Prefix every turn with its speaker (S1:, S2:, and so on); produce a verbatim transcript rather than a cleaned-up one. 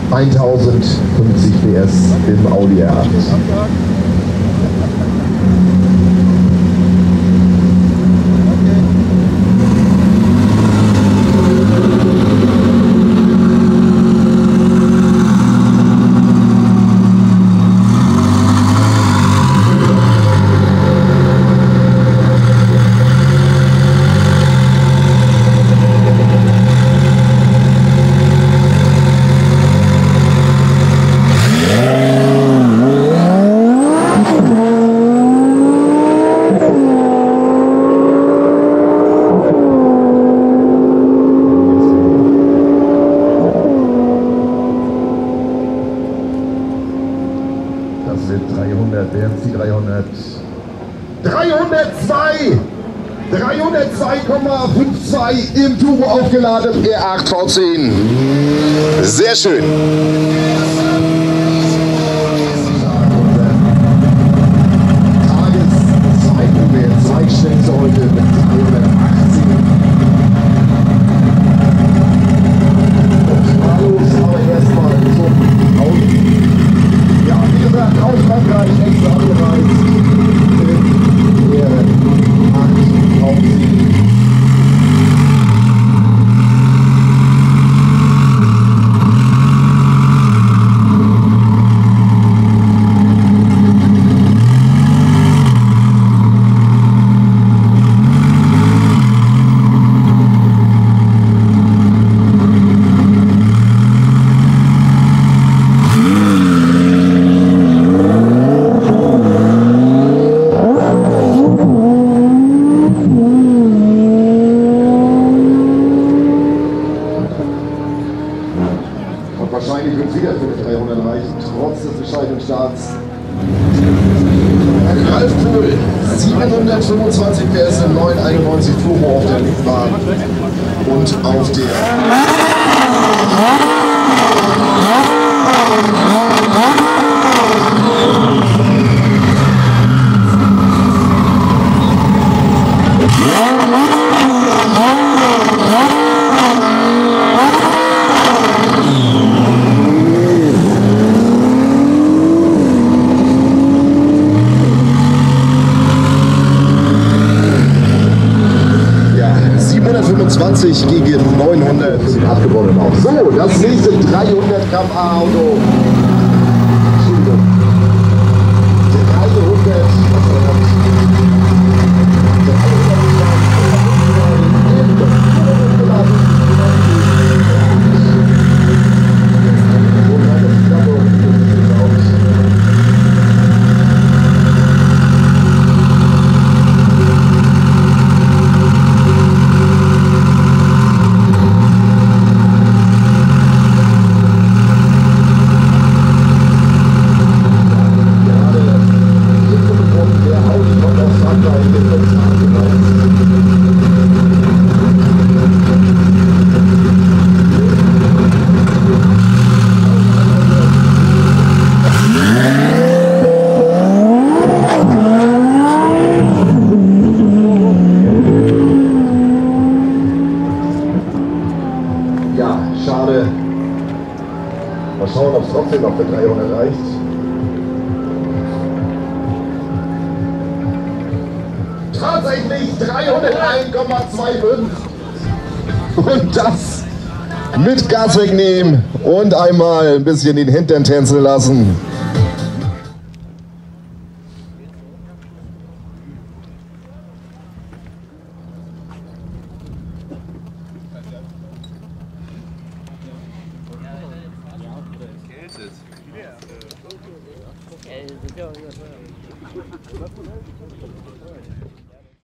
S1: tausendfünfzig P S im Audi R acht.
S2: B M C dreihundert. dreihundertzwei! dreihundertzwei Komma zweiundfünfzig im Turbo aufgeladen R acht V zehn. Sehr schön. Tageszweitwert, Zweitschnellste heute mit dreihundertachtzig. Und mal los, aber erstmal zum Audi. Ja, wie gesagt, aus Frankreich, extra angereist. In der acht V zehn. Wahrscheinlich wird es wieder für die dreihundert reichen, trotz des bescheidenen Starts. Ralf Pohl, siebenhundertfünfundzwanzig P S im neun einundneunzig Turbo auf der Lichtbahn und auf der siebenhundertfünfundzwanzig gegen neunhundert abgewonnen. Auch so, das nächste dreihundert Kilometer pro Stunde Auto. Entschuldigung. dreihundert. Ja, schade. Mal schauen, ob es trotzdem noch für dreihundert reicht. Tatsächlich dreihunderteins Komma fünfundzwanzig. Und das mit Gas wegnehmen und einmal ein bisschen den Hintern tänzeln lassen.
S3: Ja,